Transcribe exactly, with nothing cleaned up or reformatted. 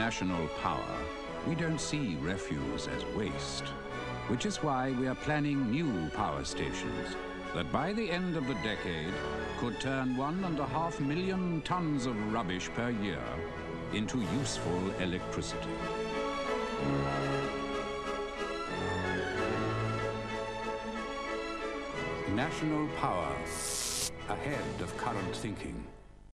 national power, we don't see refuse as waste, which is why we are planning new power stations that by the end of the decade could turn one and a half million tons of rubbish per year into useful electricity. National power, ahead of current thinking.